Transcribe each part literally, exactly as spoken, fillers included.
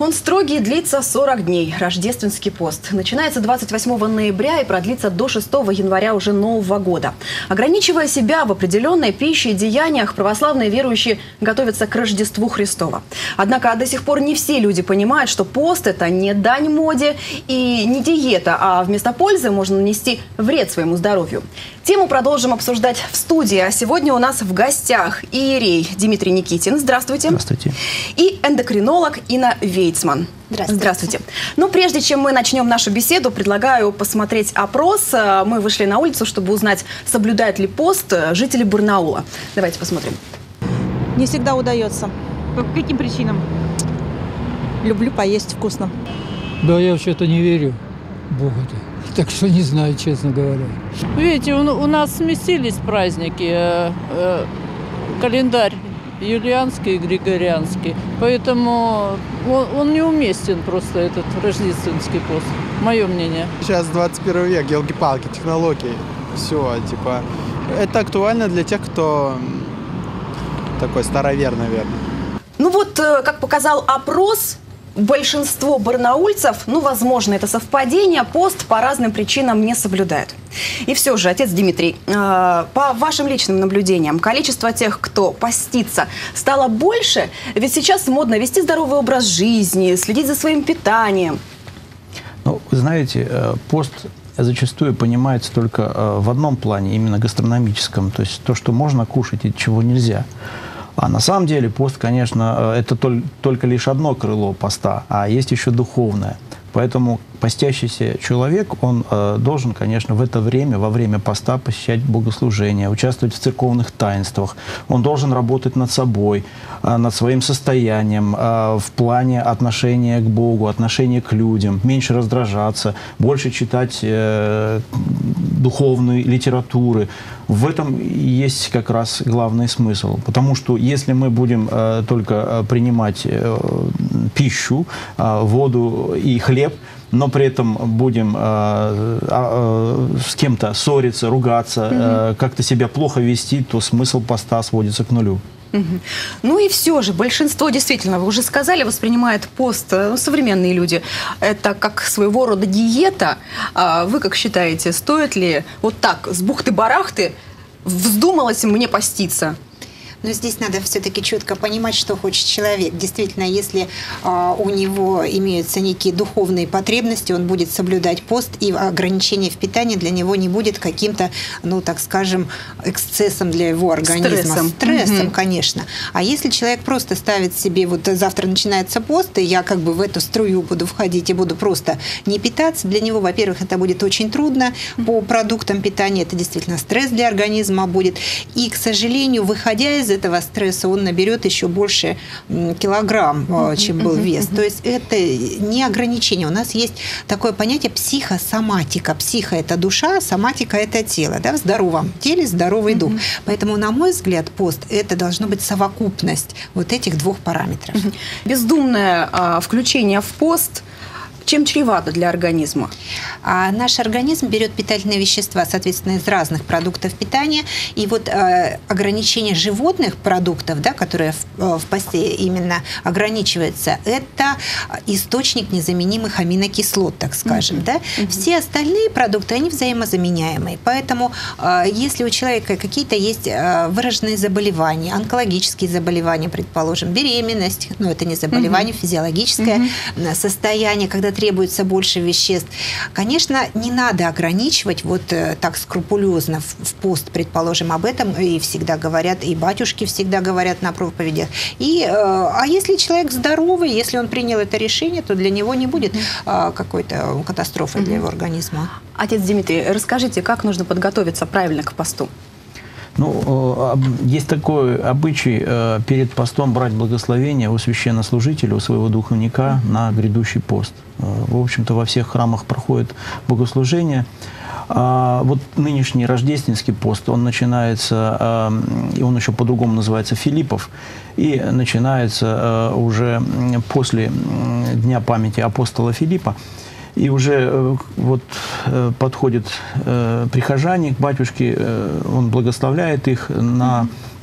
Он строгий, длится сорок дней. Рождественский пост. Начинается двадцать восьмого ноября и продлится до шестого января уже нового года. Ограничивая себя в определенной пище и деяниях, православные верующие готовятся к Рождеству Христова. Однако до сих пор не все люди понимают, что пост – это не дань моде и не диета, а вместо пользы можно нанести вред своему здоровью. Тему продолжим обсуждать в студии. А сегодня у нас в гостях иерей Дмитрий Никитин. Здравствуйте. Здравствуйте. И эндокринолог Инна Вейцман. Здравствуйте. Здравствуйте. Ну, прежде чем мы начнем нашу беседу, предлагаю посмотреть опрос. Мы вышли на улицу, чтобы узнать, соблюдают ли пост жители Барнаула. Давайте посмотрим. Не всегда удается. По каким причинам? Люблю поесть вкусно. Да, я вообще-то не верю в Бога-то. Так что не знаю, честно говоря. Видите, у, у нас сместились праздники, э, э, календарь юлианский и григорианский, поэтому он, он неуместен просто, этот рождественский пост, мое мнение. Сейчас двадцать первый век, елки-палки, технологии, все, типа, это актуально для тех, кто такой старовер, наверное. Ну вот, как показал опрос, большинство барнаульцев, ну, возможно, это совпадение, пост по разным причинам не соблюдает. И все же, отец Дмитрий, э, по вашим личным наблюдениям, количество тех, кто постится, стало больше? Ведь сейчас модно вести здоровый образ жизни, следить за своим питанием. Ну, вы знаете, пост зачастую понимается только в одном плане, именно гастрономическом, то есть то, что можно кушать и чего нельзя. А на самом деле пост, конечно, это только лишь одно крыло поста, а есть еще духовное. Поэтому постящийся человек, он э, должен, конечно, в это время, во время поста посещать богослужения, участвовать в церковных таинствах. Он должен работать над собой, э, над своим состоянием, э, в плане отношения к Богу, отношения к людям, меньше раздражаться, больше читать э, духовной литературы. В этом есть как раз главный смысл. Потому что если мы будем э, только принимать э, пищу, э, воду и хлеб, но при этом будем э, э, с кем-то ссориться, ругаться, э, как-то себя плохо вести, то смысл поста сводится к нулю. Угу. Ну и все же, большинство действительно, вы уже сказали, воспринимает пост, ну, современные люди, это как своего рода диета. А вы как считаете, стоит ли вот так, с бухты-барахты, вздумалось мне поститься? Но здесь надо все-таки четко понимать, что хочет человек. Действительно, если а, у него имеются некие духовные потребности, он будет соблюдать пост, и ограничение в питании для него не будет каким-то, ну, так скажем, эксцессом для его организма. Стрессом. Стрессом, угу. конечно. А если человек просто ставит себе, вот завтра начинается пост, и я как бы в эту струю буду входить и буду просто не питаться, для него, во-первых, это будет очень трудно по продуктам питания, это действительно стресс для организма будет. И, к сожалению, выходя из этого стресса, он наберет еще больше килограмм, чем был вес. То есть это не ограничение. У нас есть такое понятие психосоматика. Психо – это душа, соматика – это тело. Да? В здоровом теле здоровый дух. Поэтому, на мой взгляд, пост – это должно быть совокупность вот этих двух параметров. Бездумное а, включение в пост – чем чревато для организма? А наш организм берет питательные вещества, соответственно, из разных продуктов питания. И вот э, ограничение животных продуктов, да, которые в, в посте именно ограничиваются, это источник незаменимых аминокислот, так скажем. Mm-hmm. Да? Mm-hmm. Все остальные продукты, они взаимозаменяемые. Поэтому, э, если у человека какие-то есть э, выраженные заболевания, онкологические заболевания, предположим, беременность, ну, это не заболевание, mm-hmm. физиологическое mm-hmm. состояние, когда требуется больше веществ. Конечно, не надо ограничивать вот так скрупулезно в, в пост, предположим, об этом и всегда говорят, и батюшки всегда говорят на проповедях. И, а если человек здоровый, если он принял это решение, то для него не будет а, какой-то катастрофы mm-hmm. для его организма. Отец Дмитрий, расскажите, как нужно подготовиться правильно к посту? Ну, есть такой обычай перед постом брать благословение у священнослужителя, у своего духовника на грядущий пост. В общем-то, во всех храмах проходит богослужение. Вот нынешний рождественский пост, он начинается, и он еще по-другому называется Филиппов, и начинается уже после Дня памяти апостола Филиппа. И уже вот подходят прихожане к батюшке, он благословляет их на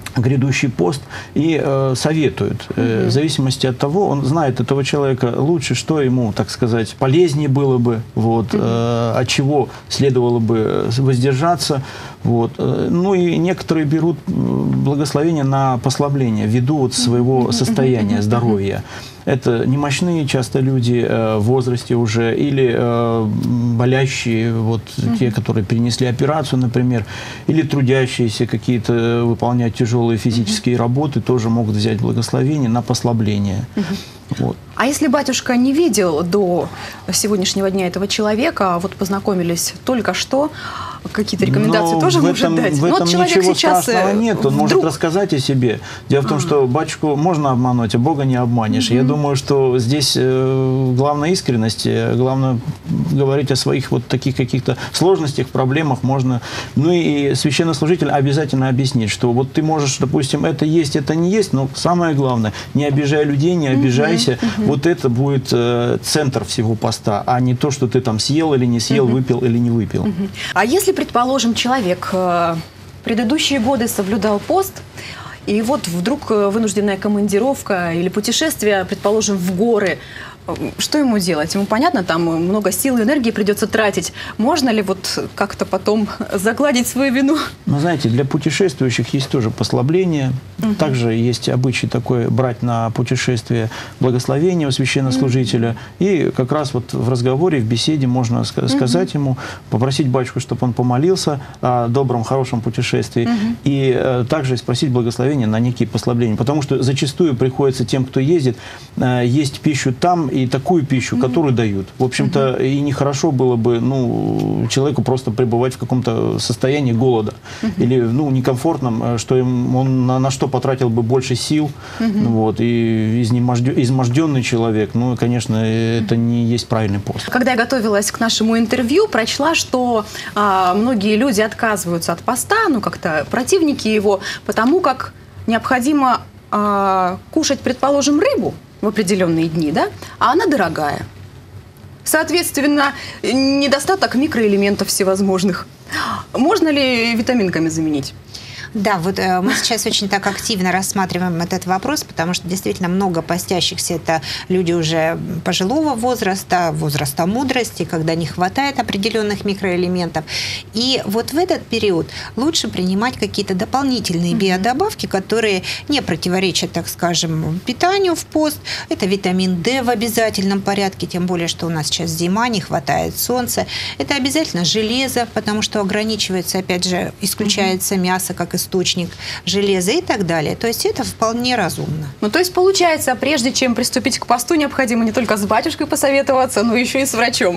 грядущий пост и э, советует. Э, в зависимости от того, он знает этого человека лучше, что ему, так сказать, полезнее было бы, вот, э, от чего следовало бы воздержаться. Вот. Ну и некоторые берут благословение на послабление ввиду вот своего состояния здоровья. Это немощные часто люди э, в возрасте уже, или э, болящие, вот, uh-huh. те, которые перенесли операцию, например, или трудящиеся какие-то выполнять тяжелые физические uh-huh. работы, тоже могут взять благословение на послабление. Uh-huh. Вот. А если батюшка не видел до сегодняшнего дня этого человека, а вот познакомились только что, какие-то рекомендации Но тоже в может этом, дать? В этом вот человек ничего сейчас страшного нет, он вдруг... может рассказать о себе. Дело в том, а. что батюшку можно обмануть, а Бога не обманешь. Mm-hmm. Я думаю, что здесь э, главная искренность, главное говорить о своих вот таких каких-то сложностях, проблемах можно. Ну и священнослужитель обязательно объяснит, что вот ты можешь, допустим, это есть, это не есть, но самое главное, не обижай людей, не обижайся. Mm-hmm. Mm-hmm. Вот это будет э, центр всего поста, а не то, что ты там съел или не съел, mm-hmm. выпил или не выпил. Mm-hmm. А если, предположим, человек э, предыдущие годы соблюдал пост, и вот вдруг вынужденная командировка или путешествие, предположим, в горы, что ему делать? Ему, понятно, там много сил и энергии придется тратить. Можно ли вот как-то потом загладить свою вину? Ну, знаете, для путешествующих есть тоже послабление. Угу. Также есть обычай такой брать на путешествие благословение у священнослужителя. Угу. И как раз вот в разговоре, в беседе можно сказать угу. ему, попросить батюшку, чтобы он помолился о добром, хорошем путешествии. Угу. И э, также спросить благословение на некие послабления. Потому что зачастую приходится тем, кто ездит, э, есть пищу там, и такую пищу, mm-hmm. которую дают. В общем-то, mm-hmm. и нехорошо было бы, ну, человеку просто пребывать в каком-то состоянии голода. Mm-hmm. Или, ну, некомфортном, что им, он на, на что потратил бы больше сил. Mm-hmm. Вот, и изнеможден, изможденный человек, ну, конечно, mm-hmm. это не есть правильный пост. Когда я готовилась к нашему интервью, прочла, что а, многие люди отказываются от поста, ну, как-то противники его, потому как необходимо а, кушать, предположим, рыбу в определенные дни, да, а она дорогая. Соответственно, недостаток микроэлементов всевозможных. Можно ли витаминками заменить? Да, вот э, мы сейчас очень так активно рассматриваем этот вопрос, потому что действительно много постящихся – это люди уже пожилого возраста, возраста мудрости, когда не хватает определенных микроэлементов. И вот в этот период лучше принимать какие-то дополнительные биодобавки, которые не противоречат, так скажем, питанию в пост. Это витамин D в обязательном порядке, тем более, что у нас сейчас зима, не хватает солнца. Это обязательно железо, потому что ограничивается, опять же, исключается мясо как источник железа и так далее. То есть это вполне разумно. Ну, то есть получается, прежде чем приступить к посту, необходимо не только с батюшкой посоветоваться, но еще и с врачом.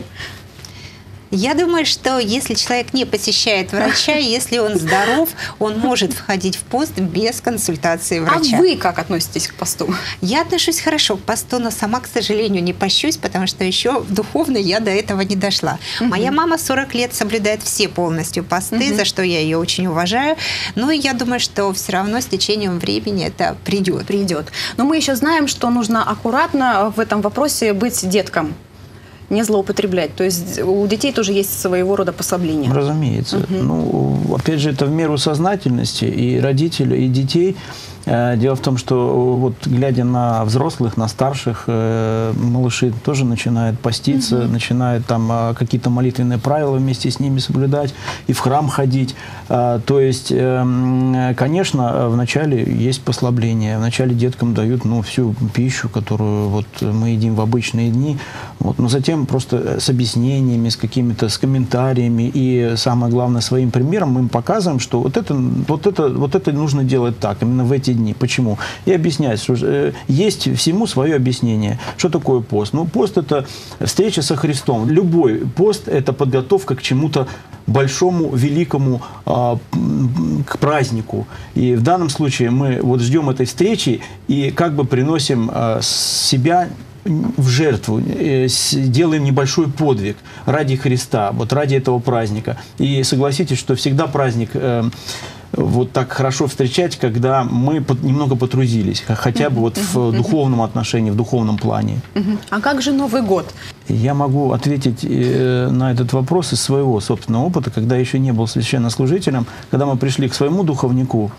Я думаю, что если человек не посещает врача, если он здоров, он может входить в пост без консультации врача. А вы как относитесь к посту? Я отношусь хорошо к посту, но сама, к сожалению, не пощусь, потому что еще духовно я до этого не дошла. Угу. Моя мама сорок лет соблюдает все полностью посты, угу. за что я ее очень уважаю. Но я думаю, что все равно с течением времени это придет. Придет. Но мы еще знаем, что нужно аккуратно в этом вопросе быть деткам. Не злоупотреблять. То есть у детей тоже есть своего рода послабление. Разумеется. Угу. Ну, опять же, это в меру сознательности и родителей, и детей. Дело в том, что вот глядя на взрослых, на старших, малыши тоже начинают поститься, угу. начинают там какие-то молитвенные правила вместе с ними соблюдать и в храм ходить. То есть, конечно, вначале есть послабление. Вначале деткам дают, ну, всю пищу, которую вот мы едим в обычные дни. Вот. Но затем просто с объяснениями, с какими-то, с комментариями и, самое главное, своим примером мы им показываем, что вот это, вот это, вот это нужно делать так, именно в эти дни. Почему? И объяснять, что э, есть всему свое объяснение. Что такое пост? Ну, пост – это встреча со Христом. Любой пост – это подготовка к чему-то большому, великому, э, к празднику. И в данном случае мы вот ждем этой встречи и как бы приносим э, себя в жертву, э, делаем небольшой подвиг ради Христа, вот ради этого праздника. И согласитесь, что всегда праздник э, вот так хорошо встречать, когда мы под, немного потрудились, хотя бы вот в духовном отношении, в духовном плане. А как же Новый год? Я могу ответить э, на этот вопрос из своего собственного опыта, когда еще не был священнослужителем, когда мы пришли к своему духовнику,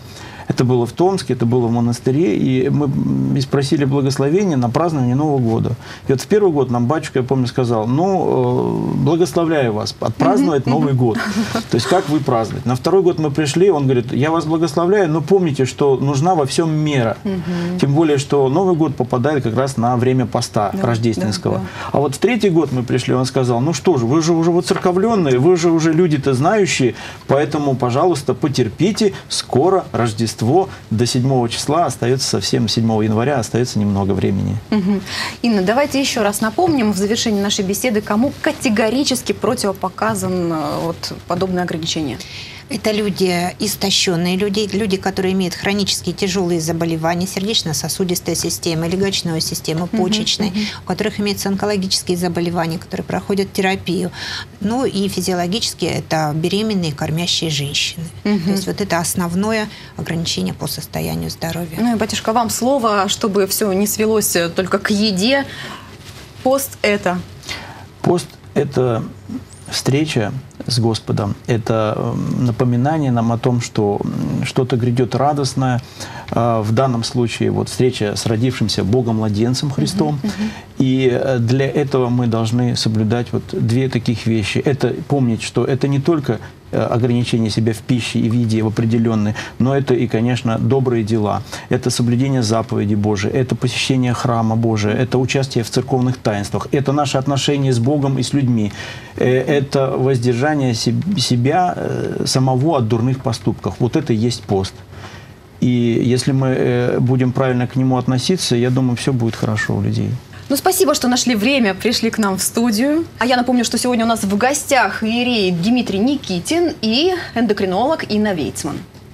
Это было в Томске, это было в монастыре, и мы спросили благословения на празднование Нового года. И вот в первый год нам батюшка, я помню, сказал, ну, благословляю вас, отпраздновать Новый год. То есть, как вы празднуете. На второй год мы пришли, он говорит, я вас благословляю, но помните, что нужна во всем мера. Тем более, что Новый год попадает как раз на время поста да, рождественского. Да, да. А вот в третий год мы пришли, он сказал, ну что же, вы же уже вот церковленные, вы же уже люди-то знающие, поэтому, пожалуйста, потерпите, скоро Рождество. До седьмого числа остается совсем, седьмого января остается немного времени. Угу. Инна, давайте еще раз напомним в завершении нашей беседы, кому категорически противопоказан вот, подобное ограничение. Это люди, истощенные люди, люди, которые имеют хронические тяжелые заболевания, сердечно-сосудистая система, легочная система, почечная, uh-huh, uh-huh. у которых имеются онкологические заболевания, которые проходят терапию. Ну и физиологически это беременные, кормящие женщины. Uh-huh. То есть вот это основное ограничение по состоянию здоровья. Ну и, батюшка, вам слово, чтобы все не свелось только к еде. Пост это? Пост это встреча с Господом. Это напоминание нам о том, что что-то грядет радостное. В данном случае вот встреча с родившимся Богом-младенцем Христом. Uh-huh, uh-huh. И для этого мы должны соблюдать вот две таких вещи. Это помнить, что это не только ограничение себя в пище и в еде в определенной, но это и, конечно, добрые дела. Это соблюдение заповедей Божией, это посещение храма Божия, это участие в церковных таинствах, это наши отношения с Богом и с людьми, это воздержание себя самого от дурных поступков. Вот это и есть пост. И если мы будем правильно к нему относиться, я думаю, все будет хорошо у людей. Ну, спасибо, что нашли время, пришли к нам в студию. А я напомню, что сегодня у нас в гостях иерей Дмитрий Никитин и эндокринолог Инна Вейцман.